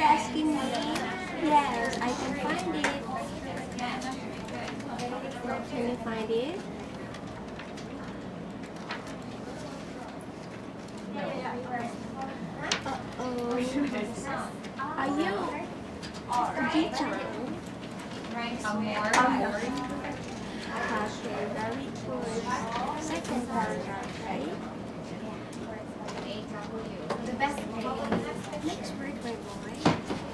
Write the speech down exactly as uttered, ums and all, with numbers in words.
asking me? Yes, I can find it. Can you find it? Uh-oh. Are you teacher? Amor. Okay, very good. Second paragraph, right? The best Next word, my boy.